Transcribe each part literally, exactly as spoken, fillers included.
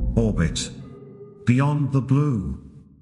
Orbit. Beyond the blue.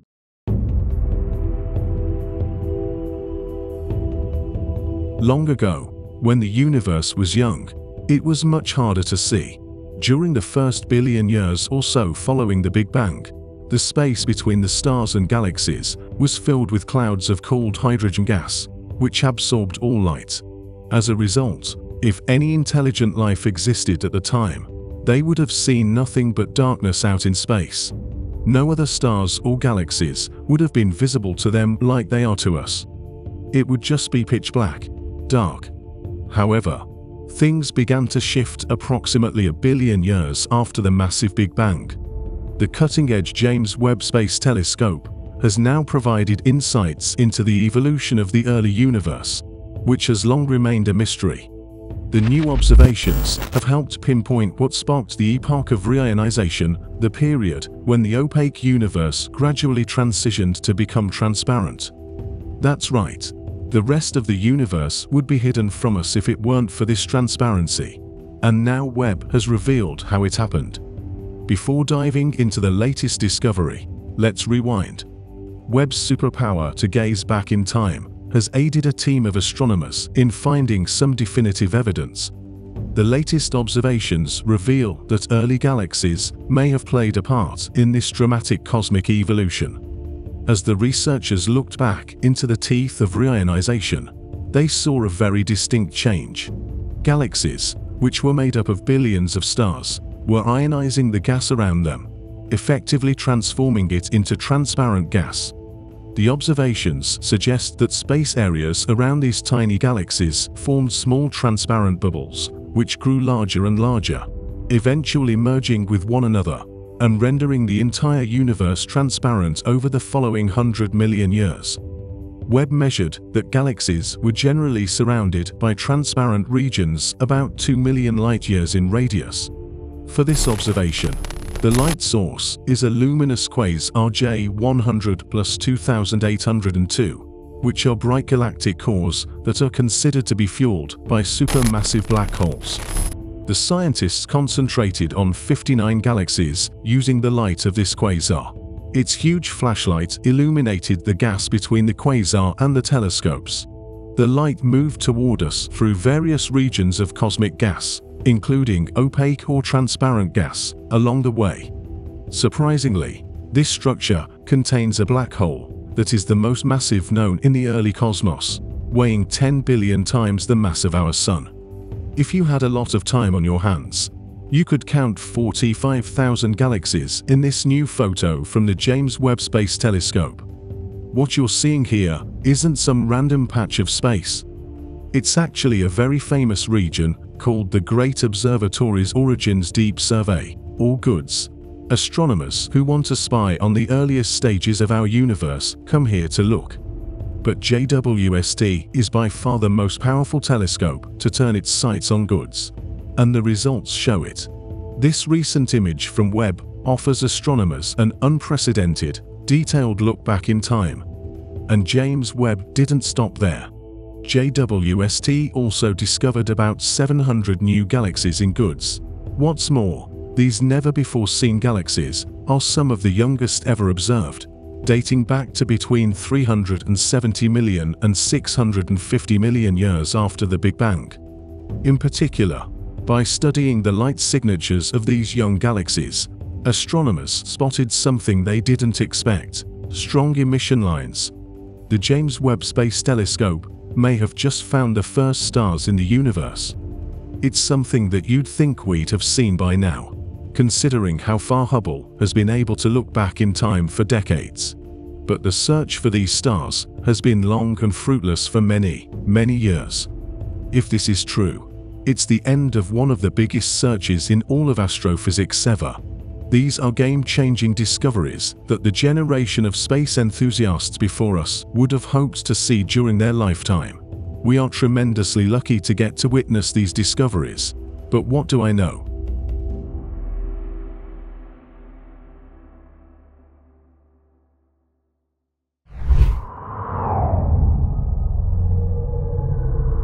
Long ago, when the universe was young, it was much harder to see. During the first billion years or so following the Big Bang, the space between the stars and galaxies was filled with clouds of cold hydrogen gas, which absorbed all light. As a result, if any intelligent life existed at the time, they would have seen nothing but darkness out in space. No other stars or galaxies would have been visible to them like they are to us. It would just be pitch black, dark. However, things began to shift approximately a billion years after the massive Big Bang. The cutting-edge James Webb Space Telescope has now provided insights into the evolution of the early universe, which has long remained a mystery. The new observations have helped pinpoint what sparked the epoch of reionization, the period when the opaque universe gradually transitioned to become transparent. That's right. The rest of the universe would be hidden from us if it weren't for this transparency. And now Webb has revealed how it happened. Before diving into the latest discovery, let's rewind. Webb's superpower to gaze back in time has aided a team of astronomers in finding some definitive evidence. The latest observations reveal that early galaxies may have played a part in this dramatic cosmic evolution. As the researchers looked back into the teeth of reionization, they saw a very distinct change. Galaxies, which were made up of billions of stars, were ionizing the gas around them, effectively transforming it into transparent gas. The observations suggest that space areas around these tiny galaxies formed small transparent bubbles, which grew larger and larger, eventually merging with one another and rendering the entire universe transparent over the following hundred million years. Webb measured that galaxies were generally surrounded by transparent regions about two million light-years in radius. For this observation, the light source is a luminous quasar J one hundred plus two thousand eight hundred two, which are bright galactic cores that are considered to be fueled by supermassive black holes. The scientists concentrated on fifty-nine galaxies using the light of this quasar. Its huge flashlight illuminated the gas between the quasar and the telescopes. The light moved toward us through various regions of cosmic gas, including opaque or transparent gas, along the way. Surprisingly, this structure contains a black hole that is the most massive known in the early cosmos, weighing ten billion times the mass of our Sun. If you had a lot of time on your hands, you could count forty-five thousand galaxies in this new photo from the James Webb Space Telescope. What you're seeing here isn't some random patch of space. It's actually a very famous region called the Great Observatories Origins Deep Survey, or GOODS. Astronomers who want to spy on the earliest stages of our universe come here to look. But J W S T is by far the most powerful telescope to turn its sights on GOODS, and the results show it. This recent image from Webb offers astronomers an unprecedented, detailed look back in time. And James Webb didn't stop there. J W S T also discovered about seven hundred new galaxies in GOODS. What's more, these never-before-seen galaxies are some of the youngest ever observed, dating back to between three hundred seventy million and six hundred fifty million years after the Big Bang. In particular, by studying the light signatures of these young galaxies, astronomers spotted something they didn't expect: strong emission lines. The James Webb Space Telescope may have just found the first stars in the universe. It's something that you'd think we'd have seen by now, considering how far Hubble has been able to look back in time for decades. But the search for these stars has been long and fruitless for many, many years. If this is true, it's the end of one of the biggest searches in all of astrophysics ever. These are game-changing discoveries that the generation of space enthusiasts before us would have hoped to see during their lifetime. We are tremendously lucky to get to witness these discoveries. But what do I know?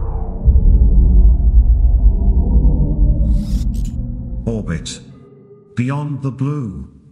Orbit. beyond the blue.